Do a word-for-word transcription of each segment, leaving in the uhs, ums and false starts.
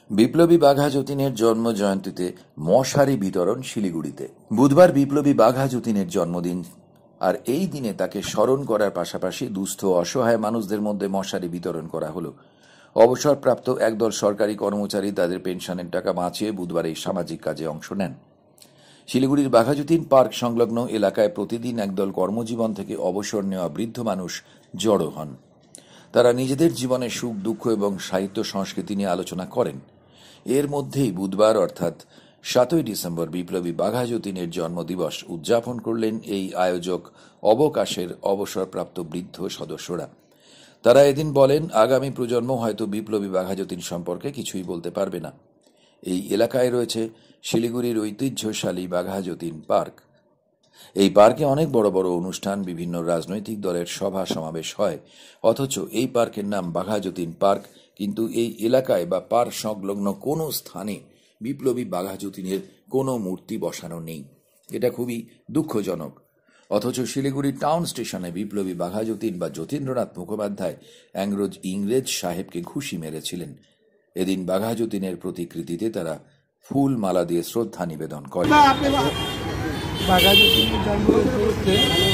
বিপ্লবী বাঘা যতীনের জন্ম জয়ন্তীতে মশারি বিতরণ শিলিগুড়িতে। বুধবার বিপ্লবী বাঘা যতীনের জন্মদিন, আর এই দিনে তাকে স্মরণ করার পাশাপাশি দুস্থ অসহায় মানুষদের মধ্যে মশারি বিতরণ করা হলো। অবসরপ্রাপ্ত একদল সরকারি কর্মচারী তাদের পেনশনের টাকা বাঁচিয়ে বুধবার এই সামাজিক কাজে অংশ নেন। শিলিগুড়ির বাঘাযতীন পার্ক সংলগ্ন এলাকায় প্রতিদিন একদল কর্মজীবন থেকে অবসর নেওয়া বৃদ্ধ মানুষ জড়ো হন। তারা নিজেদের জীবনের সুখ দুঃখ এবং সাহিত্য সংস্কৃতি নিয়ে আলোচনা করেন। এর মধ্যেই বুধবার অর্থাৎ সাতই ডিসেম্বর বিপ্লবী বাঘা যতীনের জন্মদিবস উদযাপন করলেন এই আয়োজক অবকাশের অবসরপ্রাপ্ত বৃদ্ধ সদস্যরা। তারা এদিন বলেন, আগামী প্রজন্ম হয়তো বিপ্লবী বাঘা যতীন সম্পর্কে কিছুই বলতে পারবে না। এই এলাকায় রয়েছে শিলিগুড়ির ঐতিহ্যশালী বাঘা যতীন পার্ক। এই পার্কে অনেক বড় বড় অনুষ্ঠান, বিভিন্ন রাজনৈতিক দলের সভা সমাবেশ হয়, অথচ এই পার্কের নাম বাঘা যতীন পার্ক, কিন্তু এই এলাকায় বা পার্ক সংলগ্ন কোনো স্থানে বিপ্লবী বাঘা যতীনের কোনো মূর্তি বসানো নেই। এটা খুবই দুঃখজনক। অথচ শিলিগুড়ি টাউন স্টেশনে বিপ্লবী বাঘা যতীন বা যতীন্দ্রনাথ মুখোপাধ্যায় অ্যাংরোজ ইংরেজ সাহেবকে ঘুষি মেরেছিলেন। এদিন বাঘা যতীনের প্রতিকৃতিতে তারা ফুল মালা দিয়ে শ্রদ্ধা নিবেদন করে। বাঘা যতীনের জন্ম উপলক্ষে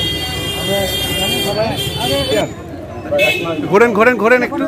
ঘোরেন ঘোরেন ঘোরেন একটু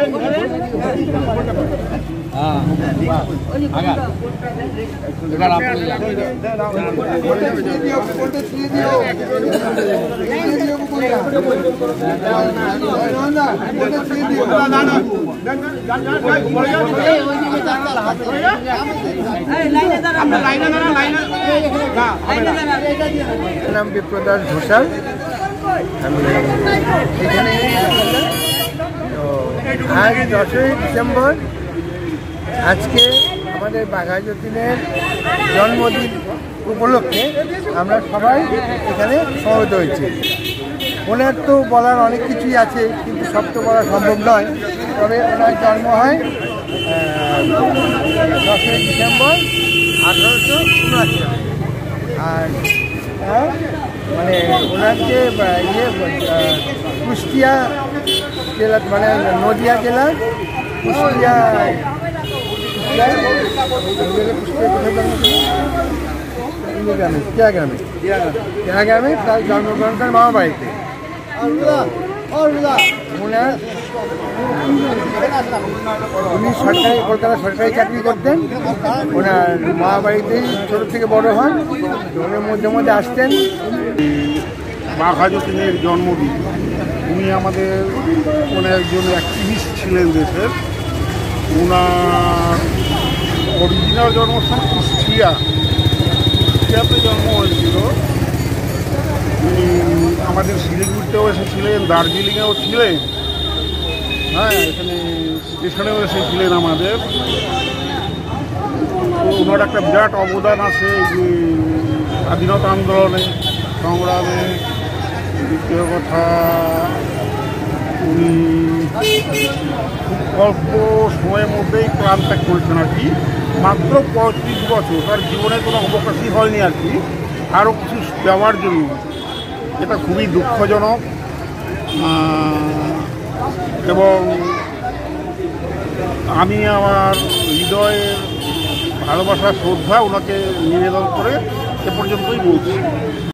নাম বিপ্রদাস ঘোষাল। আমি এখানে আজ দশই ডিসেম্বর, আজকে আমাদের বাঘা যতীনের জন্মদিন উপলক্ষে আমরা সবাই এখানে সমবেত হয়েছি। ওনার তো বলার অনেক কিছুই আছে, কিন্তু সব তো বলা সম্ভব নয়। তবে ওনার জন্ম হয় দশই ডিসেম্বর আঠারোশো উনআশি সালে। আর মানে ওনার যে ইয়ে কুষ্টিয়া জেলা, মানে নদিয়া জেলার কুষ্টিয়া গ্রামে কেয়া গ্রামে কেয়া গ্রামে তার জন্মগ্রহণ করেন মামা বাড়িতে। ওনার উনি সরকারি কলকাতা সরকারি চাকরি করতেন। ওনার মা বাড়িতেই ছোটো থেকে বড় হন, ওনার মধ্যে মধ্যে আসতেন। বাঘা যতীনের জন্মদিন, উনি আমাদের কোনো একজন অ্যাক্টিভিস্ট ছিলেন দেশের। ওনার অরিজিনাল জন্মস্থান কুষ্টিয়া, কুষ্টিয়াতে জন্ম হয়েছিল। উনি আমাদের শিলিগুড়িতেও এসেছিলেন, দার্জিলিংয়েও ছিলেন, হ্যাঁ এখানে স্টেশনেও এসেছিলেন আমাদের। তো ওনার একটা বিরাট অবদান আছে যে স্বাধীনতা আন্দোলনে সংগ্রামে। দ্বিতীয় কথা, উনি খুব অল্প সময়ের মধ্যেই প্রাণ ত্যাগ করেছেন আর কি। মাত্র পঁয়ত্রিশ বছর, তার জীবনে কোনো অবকাশই হয়নি আর কি আরও কিছু দেওয়ার জন্য। এটা খুবই দুঃখজনক এবং আমি আমার হৃদয়ের ভালোবাসা শ্রদ্ধা ওনাকে নিবেদন করে এ পর্যন্তই বলছি।